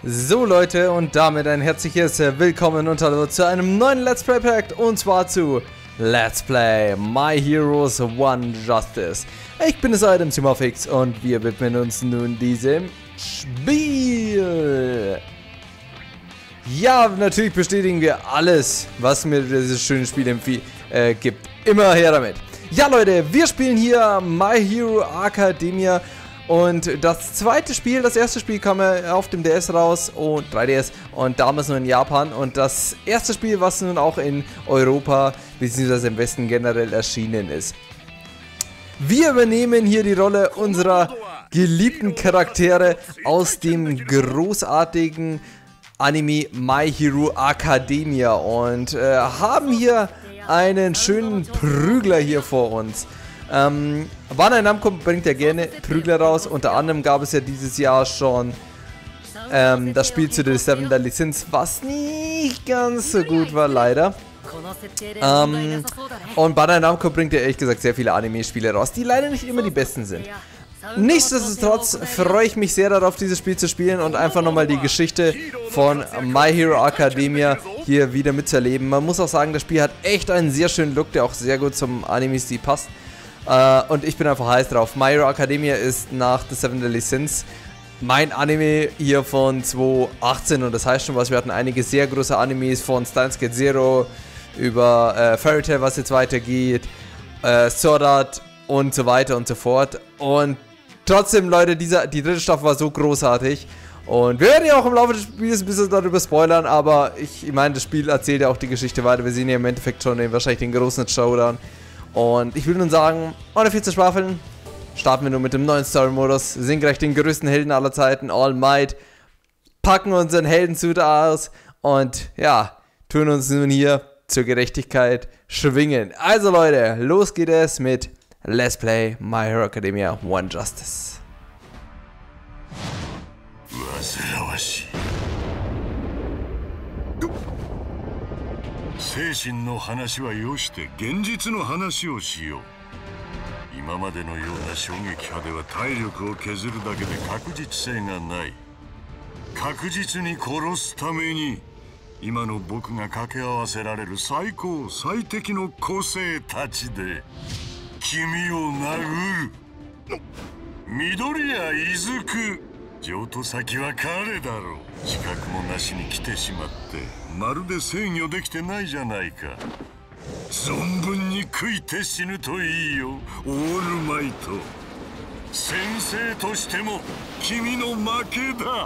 So Leute, und damit ein herzliches Willkommen und Hallo zu einem neuen Let's Play Projekt, und zwar zu Let's Play My Heroes One Justice. Ich bin es Simafix und wir widmen uns nun diesem Spiel. Ja, natürlich bestätigen wir alles, was mir dieses schöne Spiel gibt. Immer her damit. Ja Leute, wir spielen hier My Hero Academia. Und das zweite Spiel, das erste Spiel kam ja auf dem DS raus und 3DS und damals nur in Japan. Und das erste Spiel, was nun auch in Europa bzw. im Westen generell erschienen ist. Wir übernehmen hier die Rolle unserer geliebten Charaktere aus dem großartigen Anime My Hero Academia und haben hier einen schönen Prügler hier vor uns. Bandai Namco bringt ja gerne Prügler raus. Unter anderem gab es ja dieses Jahr schon das Spiel zu The Seven Deadly Sins, was nicht ganz so gut war, leider. Und Bandai Namco bringt ja ehrlich gesagt sehr viele Anime-Spiele raus, die leider nicht immer die besten sind. Nichtsdestotrotz freue ich mich sehr darauf, dieses Spiel zu spielen und einfach nochmal die Geschichte von My Hero Academia hier wieder mitzuerleben. Man muss auch sagen, das Spiel hat echt einen sehr schönen Look, der auch sehr gut zum Anime-Stil passt. Und ich bin einfach heiß drauf. My Hero Academia ist nach The Seven Deadly Sins mein Anime hier von 2018 und das heißt schon was. Wir hatten einige sehr große Animes von Steins Gate Zero über Fairy Tail, was jetzt weitergeht, Sword Art und so weiter und so fort. Und trotzdem, Leute, die dritte Staffel war so großartig. Und wir werden ja auch im Laufe des Spiels ein bisschen darüber spoilern, aber ich meine, das Spiel erzählt ja auch die Geschichte weiter. Wir sehen ja im Endeffekt schon wahrscheinlich den großen Showdown. Und ich will nun sagen, ohne viel zu schwafeln, starten wir nun mit dem neuen Story-Modus, sind gleich den größten Helden aller Zeiten, All Might, packen unseren Heldensuit aus und ja, tun uns nun hier zur Gerechtigkeit schwingen. Also Leute, los geht es mit Let's Play My Hero Academia One Justice. 精神の話はよして現実の話をしよう。今までのような衝撃波では体力を削るだけで確実性がない。確実に殺すために今の僕が掛け合わせられる最高最適の個性たちで君を殴る。緑谷伊豆く譲渡先は彼だろう。資格もなしに来てしまってまるで制御できてないじゃないか。存分に食いて死ぬといいよ、オールマイト。先生としても君の負けだ。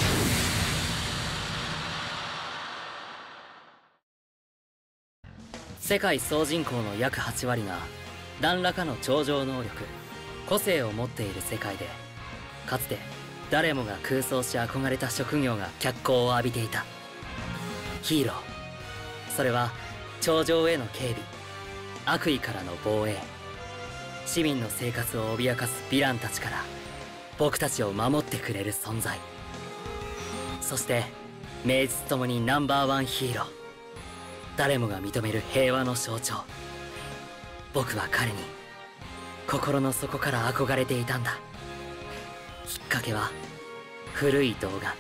世界総人口の約8割が何らかの超常能力、個性を持っている世界で、かつて誰もが空想し憧れた職業が脚光を浴びていた。ヒーロー、それは頂上への警備、悪意からの防衛、市民の生活を脅かすヴィランたちから僕たちを守ってくれる存在。そして名実ともにナンバーワンヒーロー、誰もが認める平和の象徴。僕は彼に心の底から憧れていたんだ。きっかけは古い動画。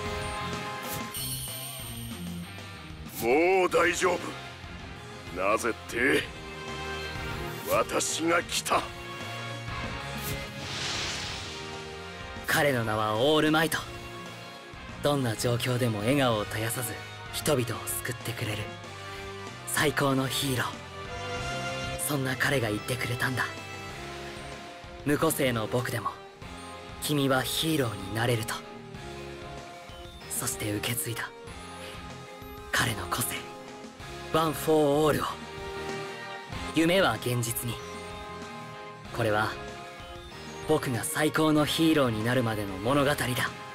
もう大丈夫。なぜって私が来た。 彼の名はオールマイト。どんな状況でも笑顔を絶やさず人々を救ってくれる最高のヒーロー。そんな彼が言ってくれたんだ。無個性の僕でも君はヒーローになれると。そして受け継いだ彼の個性、ワン・フォー・オールを。夢は現実に。これは僕が最高のヒーローになるまでの物語だ。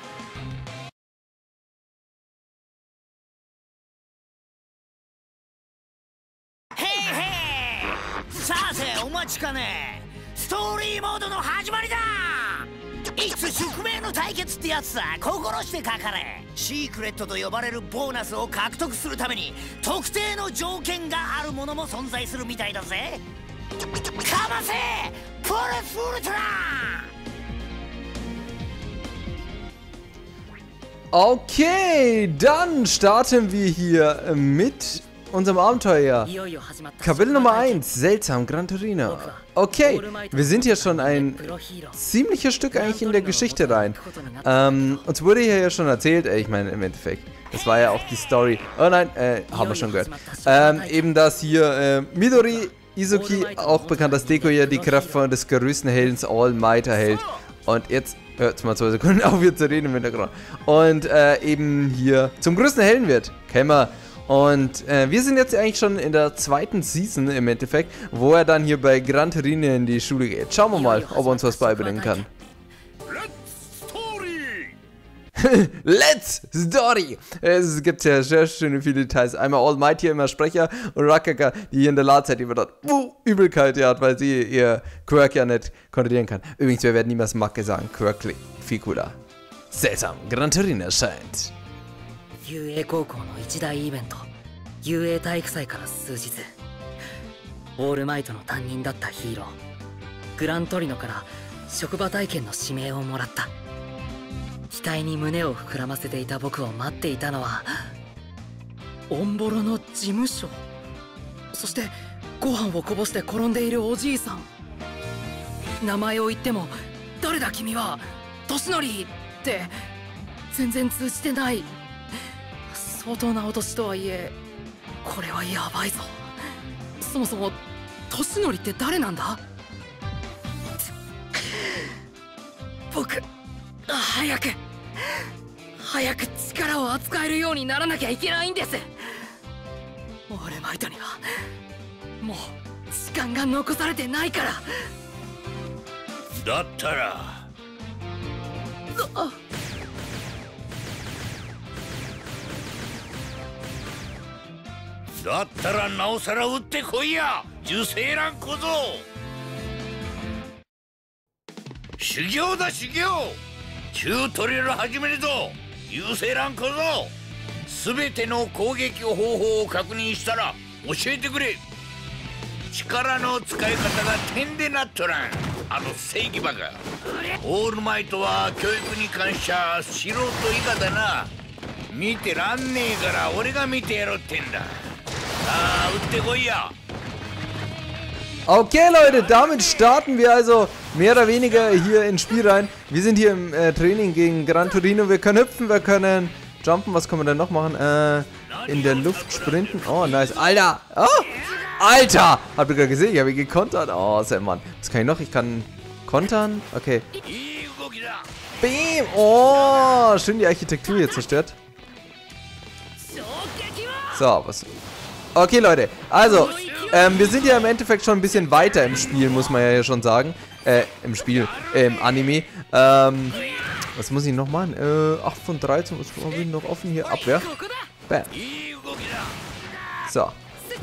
へいへい、さてお待ちかね。ストーリーモードの始まりだ。いつ宿命の対決ってやつさ、心してかかれ。シークレットと呼ばれるボーナスを獲得するために特定の条件があるものも存在するみたいだぜ。かませプレスウルトラ。 Okay, dann starten wir hier mit unserem Abenteuer. Kapitel Nummer 1, seltsam, Gran Torino. Okay, wir sind hier schon ein ziemliches Stück eigentlich in der Geschichte rein. Uns wurde hier ja schon erzählt, ich meine im Endeffekt, das war ja auch die Story. Oh nein, haben wir schon gehört. Eben, dass hier Midori Izuki, auch bekannt als Deko, hier die Kraft von des größten Heldens All Might erhält. Und jetzt hört mal 2 Sekunden auf, hier zu reden im Hintergrund. Und eben hier zum größten Helden wird. Kennen wir. Und wir sind jetzt eigentlich schon in der 2. Season im Endeffekt, wo er dann hier bei Gran Torino in die Schule geht. Schauen wir mal, ob er uns was beibringen kann. Let's Story! Es gibt ja sehr schöne viele Details. Einmal All Might hier immer Sprecher und Rakaka, die hier in der Ladezeit immer dort übel kalt hat, weil sie ihr Quirk ja nicht kontrollieren kann. Übrigens, wir werden niemals Macke sagen. Quirk klingt viel cooler. Seltsam, Gran Torino erscheint. 遊泳高校の一大イベント、遊泳体育祭から数日、オールマイトの担任だったヒーロー、グラントリノから職場体験の指名をもらった。期待に胸を膨らませていた僕を待っていたのは、オンボロの事務所、そしてご飯をこぼして転んでいるおじいさん。名前を言っても、誰だ君は、年寄りって全然通じてない。相当なお年とはいえ、これはやばいぞ。そもそも年寄りって誰なんだ？僕、早く力を扱えるようにならなきゃいけないんです。オールマイトにはもう時間が残されてないから。 だったらなおさら撃ってこいや、受精卵小僧。修行だ修行。チュートリアル始めるぞ、有精卵小僧。すべての攻撃方法を確認したら教えてくれ。力の使い方が点でなっとらん、あの正義バカ。オールマイトは教育に関しちゃ素人以下だな。見てらんねえから俺が見てやろうってんだ。 Okay, Leute, damit starten wir also mehr oder weniger hier ins Spiel rein. Wir sind hier im Training gegen Gran Torino. Wir können hüpfen, wir können jumpen. Was können wir denn noch machen? In der Luft sprinten. Oh, nice. Alter! Oh! Alter! Habt ihr gerade gesehen? Ich habe ihn gekontert. Oh, sehr Mann. Was kann ich noch? Ich kann kontern. Okay. Bam! Oh, schön die Architektur hier zerstört. So, was... Okay, Leute, also, wir sind ja im Endeffekt schon ein bisschen weiter im Spiel, muss man ja schon sagen. Im Anime. Was muss ich noch machen? 8 von 13, was habe ich noch offen hier? Abwehr. Bam. So.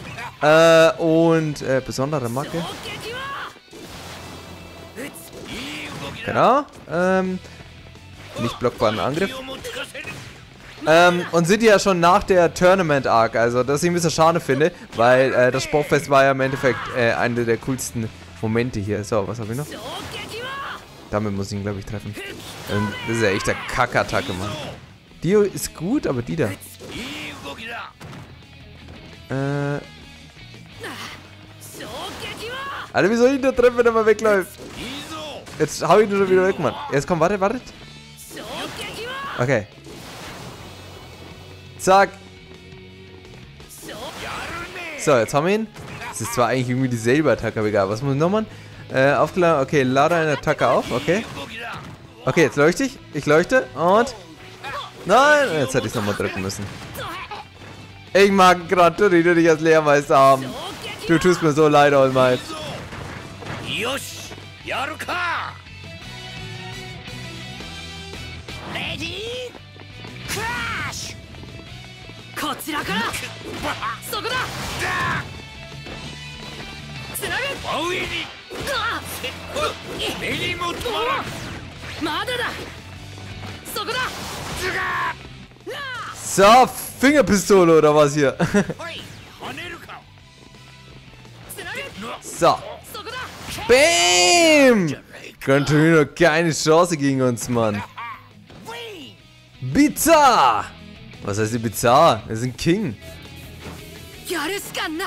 Besondere Macke. Genau. Nicht blockbaren Angriff. Und sind ja schon nach der Tournament Arc, also das ich ein bisschen schade finde, weil das Sportfest war ja im Endeffekt einer der coolsten Momente hier. So, was habe ich noch? Damit muss ich ihn, glaube ich, treffen. Das ist ja echt der Kackattacke, Mann. Dio ist gut, aber die da. Alter, wie soll ich ihn da treffen, wenn er mal wegläuft? Jetzt hau ich ihn schon wieder weg, Mann. Jetzt komm, wartet. Okay. Zack. So, jetzt haben wir ihn. Das ist zwar eigentlich irgendwie dieselbe Attacke, aber egal. Was muss ich noch machen? Aufgeladen. Okay, lade eine Attacke auf. Okay. Okay, jetzt leuchte ich. Ich leuchte. Und... Nein! Jetzt hätte ich es nochmal drücken müssen. Ich mag Gran Torino dich als Lehrmeister haben. Du tust mir so leid, All Might. So, Fingerpistole oder was hier? So. Bam! Gran Torino, keine Chance gegen uns, Mann. Bizarr! Was heißt hier bizarr? Wir sind King. やるしかないんだ。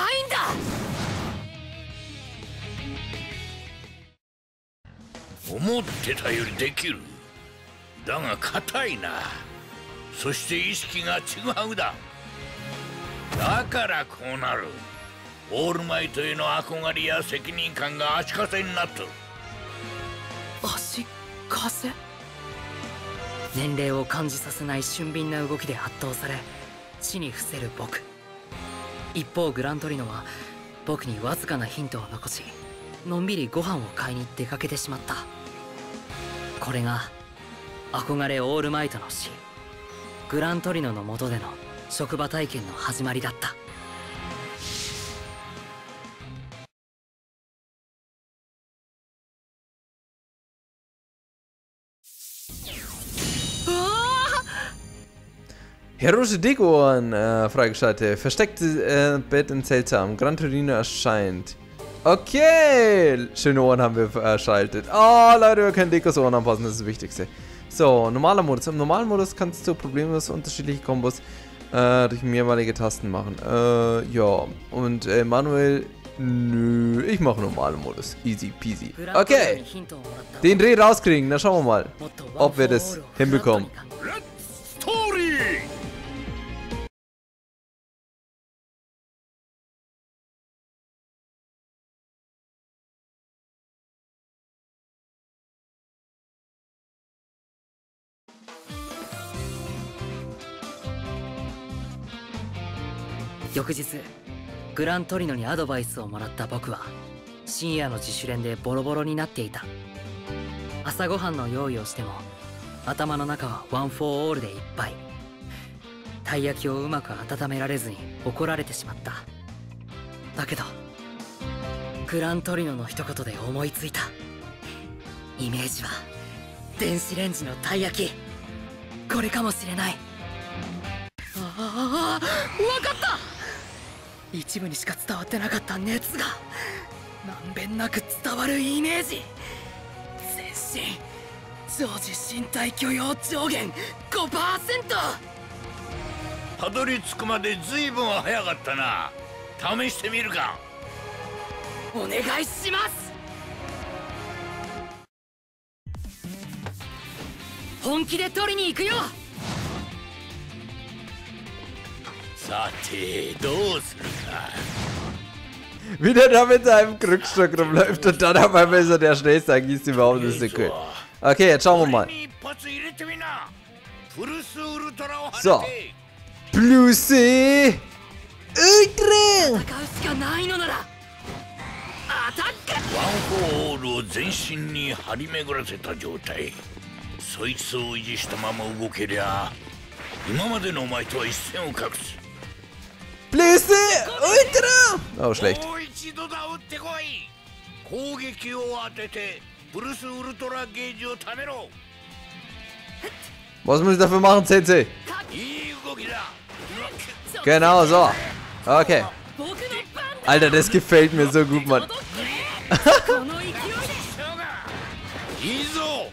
思ってたよりできる。だが硬いな。そして意識が違うだ。だからこうなる。オールマイトへの憧れや責任感が足かせになった。 足かせ？年齢を感じさせない俊敏な動きで圧倒され地に伏せる僕。一方グラントリノは僕にわずかなヒントを残しのんびりご飯を買いに出かけてしまった。これが憧れオールマイトの死、グラントリノの下での職場体験の始まりだった。 Heroische Deko-Ohren freigeschaltet. Versteckte Bett in seltsam. Gran Torino erscheint. Okay. Schöne Ohren haben wir erschaltet. Oh, Leute, wir können Dekos Ohren anpassen. Das ist das Wichtigste. So, normaler Modus. Im normalen Modus kannst du problemlos unterschiedliche Kombos durch mehrmalige Tasten machen. Ja. Und manuell... Nö, ich mache normalen Modus. Easy peasy. Okay. Den Dreh rauskriegen. Dann schauen wir mal, ob wir das hinbekommen. Story! 翌日グラントリノにアドバイスをもらった僕は深夜の自主練でボロボロになっていた。朝ごはんの用意をしても頭の中はワン・フォー・オールでいっぱい。たい焼きをうまく温められずに怒られてしまった。だけどグラントリノの一言で思いついた。イメージは電子レンジのたい焼き、これかもしれない。ああ、わかった。一部にしか伝わってなかった熱がまんべんなく伝わるイメージ。全身常時身体許容上限 5%。 たどり着くまでずいぶん早かったな。試してみるか。 お願いします。本気で取りに行くよ。 さてどうするか。 Wie der da mit seinem Krückstock rumläuft und dann auf einmal ist er der Schnellste, eigentlich ist überhaupt nicht so cool. Okay, jetzt schauen wir mal. So. Plus Ultra! ワン・フォー・オールを全身に張り巡らせた状態。そいつを維持したまま動けりゃ今までのお前とは一線を画す。 Plus Ultra! Oh, schlecht. もう一度だ、撃ってこい。攻撃を当ててプルスウルトラゲージを貯めろ。 Was muss ich dafür machen, Sensei? いい動きだ。 Genau so. Okay. Alter, das gefällt mir so gut, Mann. いいぞ。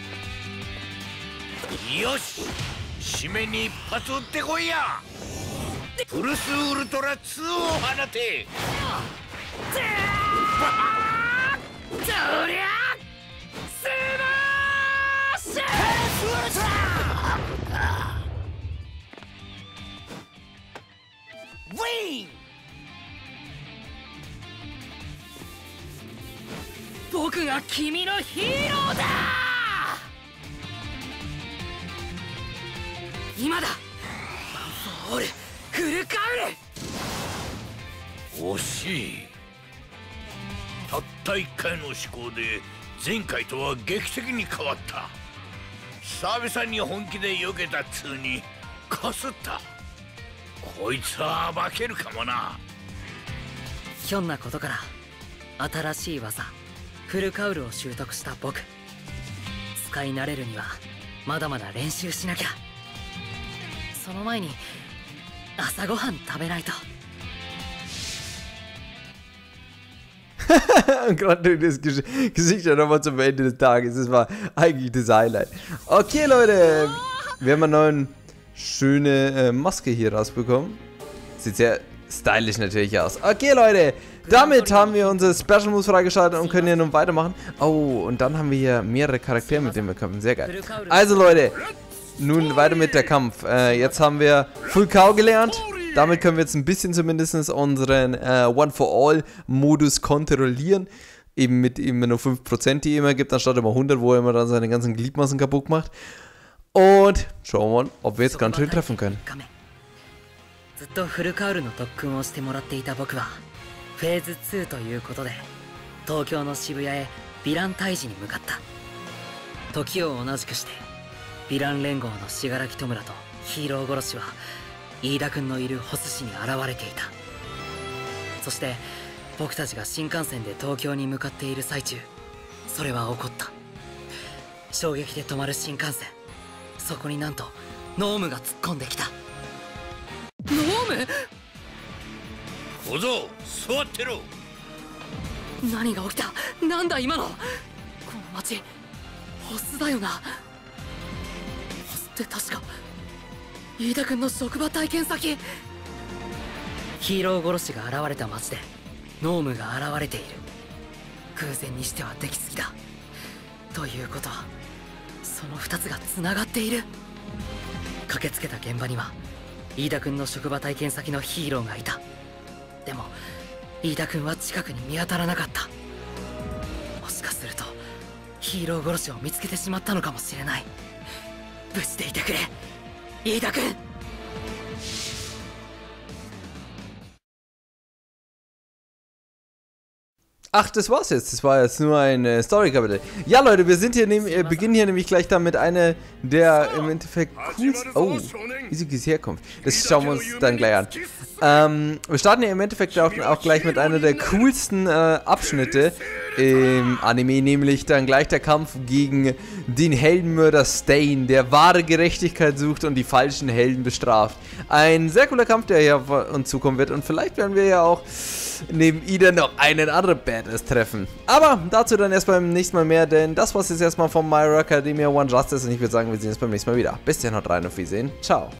よし、締めに一発撃ってこいや。プルスウルトラ2を放て。 そりゃスマッシュウルトラウィン。僕が君のヒーローだ。今だ。ワン・フォー・オールフルカウル。 惜しい。たった1回の思考で前回とは劇的に変わった。久々に本気で避けた2にかすった。こいつは化けるかもな。 ひょんなことから新しい技フルカウルを習得した僕。使い慣れるにはまだまだ練習しなきゃ。その前に朝ごはん食べないと。 Gerade das Gesicht ja nochmal zum Ende des Tages. Das war eigentlich das Highlight. Okay, Leute. Wir haben eine neue schöne Maske hier rausbekommen. Sieht sehr stylisch natürlich aus. Okay, Leute, damit haben wir unsere Special Moves freigeschaltet und können hier nun weitermachen. Oh, und dann haben wir hier mehrere Charaktere, mit denen wir kämpfen. Sehr geil. Also, Leute, nun weiter mit der Kampf. Jetzt haben wir Full Cow gelernt. Damit können wir jetzt ein bisschen zumindest unseren One-for-All-Modus kontrollieren. Eben mit immer nur 5%, die er immer gibt, anstatt immer 100, wo er immer dann seine ganzen Gliedmaßen kaputt macht. Und schauen wir mal, ob wir jetzt ganz schön treffen können. ずっとフルカウルの特訓をしてもらっていた僕はフェーズ2ということで東京の渋谷へヴィラン退治に向かった。時を同じくしてヴィラン連合の信楽戸村とヒーロー殺しは飯田君のいるホス市に現れていた。そして僕たちが新幹線で東京に向かっている最中、それは起こった。衝撃で止まる新幹線、そこになんとノームが突っ込んできた。ノーム？ 小僧、座ってろ。 何が起きた？なんだ今の？この町、ホスだよな。ホスって確か飯田君の職場体験先。ヒーロー殺しが現れた町でノームが現れている。偶然にしてはできすぎだ。ということはその2つがつながっている。駆けつけた現場には飯田君の職場体験先のヒーローがいた。でも飯田君は近くに見当たらなかった。もしかするとヒーロー殺しを見つけてしまったのかもしれない。無事でいてくれ飯田君。 Ach, das war's jetzt. Das war jetzt nur ein Story-Kapitel. Ja, Leute, wir sind hier beginnen hier nämlich gleich damit eine der im Endeffekt coolsten... Oh, wie sie herkommt. Das schauen wir uns dann gleich an. Wir starten hier im Endeffekt auch gleich mit einer der coolsten Abschnitte im Anime, nämlich dann gleich der Kampf gegen den Heldenmörder Stain, der wahre Gerechtigkeit sucht und die falschen Helden bestraft. Ein sehr cooler Kampf, der hier auf uns zukommen wird, und vielleicht werden wir ja auch neben Ida noch einen anderen Badass treffen. Aber dazu dann erst beim nächsten Mal mehr, denn das war's jetzt erstmal von My Hero Academia One Justice und ich würde sagen, wir sehen uns beim nächsten Mal wieder. Bis dann, haut rein, auf Wiedersehen. Ciao.